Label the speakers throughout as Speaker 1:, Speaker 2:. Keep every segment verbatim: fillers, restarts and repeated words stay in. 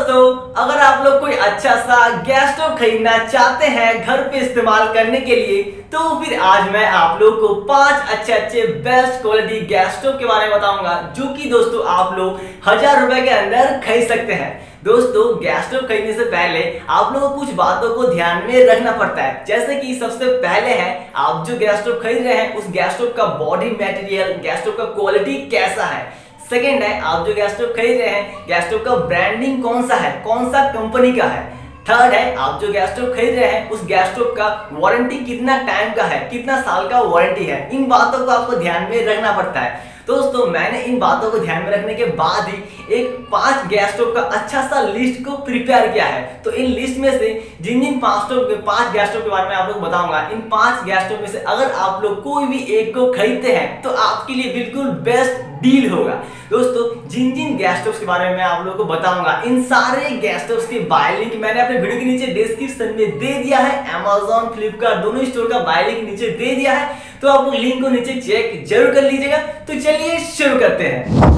Speaker 1: दोस्तों, अगर आप लोग कोई अच्छा सा गैस स्टोव खरीदना चाहते हैं घर पे इस्तेमाल करने के लिए, तो फिर आज मैं आप लोग को पांच अच्छे अच्छे बेस्ट क्वालिटी गैस स्टोव के बारे में बताऊंगा, जो कि दोस्तों आप लोग हजार रुपए के अंदर खरीद सकते हैं। दोस्तों, गैस स्टोव खरीदने से पहले आप लोगों को कुछ बातों को ध्यान में रखना पड़ता है। जैसे कि सबसे पहले है, आप जो गैस स्टोव खरीद रहे हैं उस गैस स्टोव का बॉडी मटेरियल, गैस स्टोव का क्वालिटी कैसा है। सेकेंड है, आप जो गैस स्टोव खरीद रहे हैं गैस स्टोव का ब्रांडिंग कौन सा है, कौन सा कंपनी का है। थर्ड है, आप जो गैस स्टोव खरीद रहे हैं उस गैस स्टोव का वारंटी कितना टाइम का है, कितना साल का वारंटी है। इन बातों को आपको ध्यान में रखना पड़ता है। दोस्तों, मैंने इन बातों को ध्यान में रखने के बाद ही एक पांच गैस स्टोव का अच्छा सा लिस्ट को प्रिपेयर किया है। तो इन लिस्ट में से जिन जिन पांच स्टोव के पांच गैस स्टोव के बारे में आप लोग बताऊंगा, इन पांच गैस स्टोव में से अगर आप लोग कोई भी एक को खरीदते हैं तो आपके लिए बिल्कुल बेस्ट डील होगा। दोस्तों, जिन जिन गैस स्टोव के बारे में मैं आप लोगों को बताऊंगा, इन सारे गैस स्टोव के बाय लिंक मैंने अपने वीडियो के नीचे डिस्क्रिप्शन में दे दिया है। अमेज़न, फ्लिपकार्ट दोनों स्टोर का बाय लिंक नीचे दे दिया है, तो आप लोग लिंक को नीचे चेक जरूर कर लीजिएगा। तो चलिए शुरू करते हैं।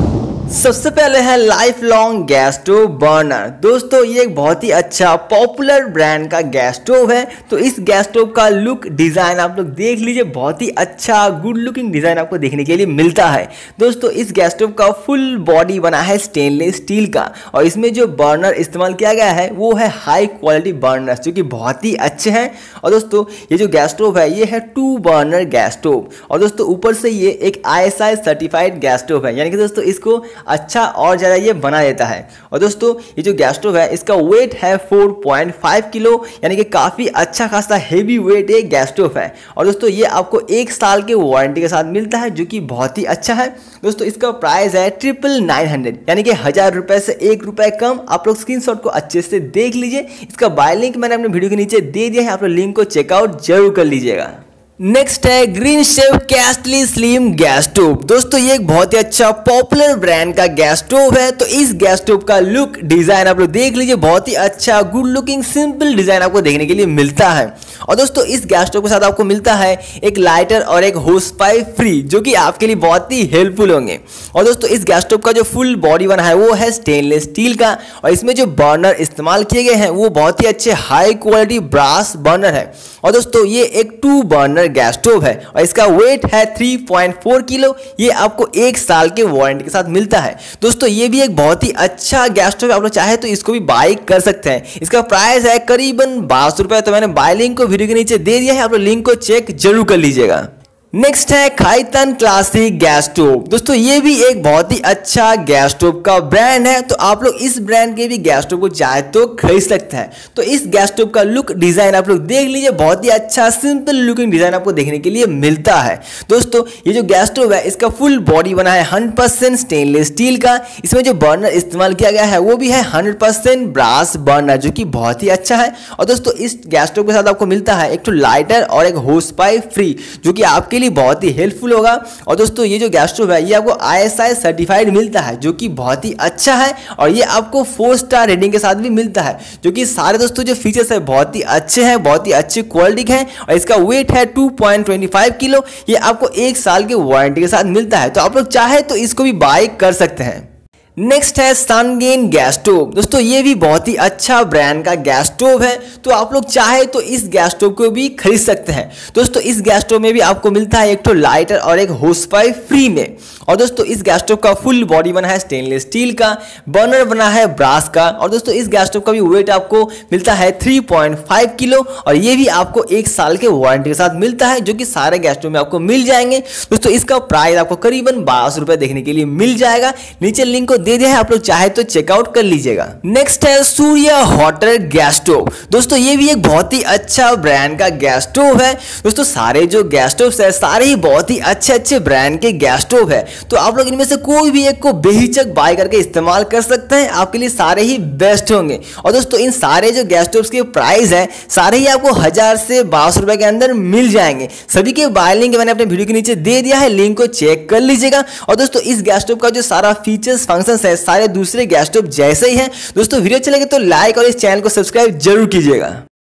Speaker 1: सबसे पहले है life long gas stove burner. दोस्तों, ये एक बहुत ही अच्छा पॉपुलर ब्रांड का गैस स्टोव है। तो इस गैस स्टोव का लुक डिज़ाइन आप लोग देख लीजिए, बहुत ही अच्छा गुड लुकिंग डिज़ाइन आपको देखने के लिए मिलता है। दोस्तों, इस गैस स्टोव का फुल बॉडी बना है स्टेनलेस स्टील का, और इसमें जो बर्नर इस्तेमाल किया गया है वो है हाई क्वालिटी बर्नर, जो कि बहुत ही अच्छे हैं। और दोस्तों, ये जो गैस स्टोव है ये है टू बर्नर गैस स्टोव, और दोस्तों ऊपर से ये एक I S I certified gas stove है, यानी कि दोस्तों इसको अच्छा और ज़्यादा ये बना देता है। और दोस्तों, ये जो गैस स्टोव है इसका वेट है चार पॉइंट पाँच किलो, यानी कि काफ़ी अच्छा खासा हेवी वेट ये गैस स्टोव है। और दोस्तों, ये आपको एक साल के वारंटी के साथ मिलता है, जो कि बहुत ही अच्छा है। दोस्तों, इसका प्राइस है ट्रिपल नाइन हंड्रेड, यानी कि हज़ार रुपये से एक रुपये कम। आप लोग स्क्रीनशॉट को अच्छे से देख लीजिए। इसका बाय लिंक मैंने अपने वीडियो के नीचे दे दिया है, आप लोग लिंक को चेकआउट जरूर कर लीजिएगा। नेक्स्ट है ग्रीन शेफ कैस्टली स्लिम गैस स्टोव। दोस्तों, ये एक बहुत ही अच्छा पॉपुलर ब्रांड का गैस स्टोव है। तो इस गैस स्टोव का लुक डिजाइन आप लोग देख लीजिए, बहुत ही अच्छा गुड लुकिंग सिंपल डिजाइन आपको देखने के लिए मिलता है। और दोस्तों, इस गैस स्टोव के साथ आपको मिलता है एक लाइटर और एक होस पाइप फ्री, जो कि आपके लिए बहुत ही हेल्पफुल होंगे। और दोस्तों, इस गैस स्टोव का जो फुल बॉडी बना है वो है स्टेनलेस स्टील का, और इसमें जो बर्नर इस्तेमाल किए गए हैं वो बहुत ही अच्छे हाई क्वालिटी ब्रास बर्नर है। और दोस्तों, ये एक टू बर्नर गैस स्टोव है, और इसका वेट है तीन पॉइंट चार किलो। ये आपको एक साल के वारंटी के साथ मिलता है। दोस्तों, ये भी एक बहुत ही अच्छा गैस स्टोव है, आप लोग चाहे तो इसको भी बाय कर सकते हैं। इसका प्राइस है करीबन बारह सौ रुपये। तो मैंने बाय लिंक को वीडियो के नीचे दे दिया है, आप लोग लिंक को चेक जरूर कर लीजिएगा। नेक्स्ट है खाइतन क्लासिक गैस स्टोव। दोस्तों, ये भी एक बहुत ही अच्छा गैस स्टोव का ब्रांड है। तो आप लोग इस ब्रांड के भी गैस स्टोव को चाहे तो खरीद सकते हैं। तो इस गैस स्टोव का लुक डिजाइन आप लोग देख लीजिए, बहुत ही अच्छा सिंपल लुकिंग डिजाइन आपको देखने के लिए मिलता है। दोस्तों, ये जो गैस स्टोव है इसका फुल बॉडी बना है हंड्रेड परसेंट स्टेनलेस स्टील का। इसमें जो बर्नर इस्तेमाल किया गया है वो भी है हंड्रेड परसेंट ब्रास बर्नर, जो कि बहुत ही अच्छा है। और दोस्तों, इस गैस स्टोव के साथ आपको मिलता है एक तो लाइटर और एक होस पाइप फ्री, जो कि आपके बहुत ही हेल्पफुल होगा। और दोस्तों, ये जो गैस स्टोव है ये आपको आई एस आई सर्टिफाइड मिलता है, जो कि बहुत ही अच्छा है। और ये आपको फोर स्टार रेटिंग के साथ भी मिलता है, जो कि सारे दोस्तों जो फीचर्स है बहुत ही अच्छे हैं, बहुत ही अच्छी क्वालिटी के हैं। और इसका वेट है two point two five kilo. ये आपको एक साल के वारंटी के साथ मिलता है। तो आप लोग चाहे तो इसको भी बाय कर सकते हैं। नेक्स्ट है सनगेन गैस स्टोव। दोस्तों, ये भी बहुत ही अच्छा ब्रांड का गैस स्टोव है। तो आप लोग चाहे तो इस गैस स्टोव को भी खरीद सकते हैं। दोस्तों, इस गैस स्टोव में भी आपको मिलता है एक तो लाइटर और एक होस पाइप फ्री में। और दोस्तों, इस गैस स्टोव का फुल बॉडी बना है स्टेनलेस स्टील का, बर्नर बना है ब्रास का। और दोस्तों, इस गैस स्टोव का भी वेट आपको मिलता है थ्री पॉइंट फाइव किलो, और ये भी आपको एक साल के वारंटी के साथ मिलता है, जो कि सारे गैस स्टोव में आपको मिल जाएंगे। दोस्तों, इसका प्राइस आपको करीबन बारह सौ रुपये देखने के लिए मिल जाएगा। नीचे लिंक को दे दिया है, आप लोग चाहे तो चेकआउट कर लीजिएगा। नेक्स्ट है सूर्य हॉटर गैस स्टोव। दोस्तों, ये भी एक बहुत ही अच्छा ब्रांड का गैस स्टोव है। दोस्तों, सारे जो गैस स्टोव है सारे ही बहुत ही अच्छे अच्छे ब्रांड के गैस स्टोव है। तो आप लोग इनमें से कोई भी एक को बेहिचक बाय करके इस्तेमाल कर सकते हैं, आपके लिए सारे ही बेस्ट होंगे। और दोस्तों, इन सारे जो गैस स्टोव के प्राइस है सारे ही आपको हजार से बारह सौ रुपए के अंदर मिल जाएंगे। सभी के बाय लिंक मैंने अपने वीडियो के नीचे दे दिया है, लिंक को चेक कर लीजिएगा। और दोस्तों, इस गैस स्टोव का जो सारा फीचर्स फंक्शन है सारे दूसरे गैस स्टोव जैसे ही हैं। दोस्तों, वीडियो अच्छा लगे तो लाइक और इस चैनल को सब्सक्राइब जरूर कीजिएगा।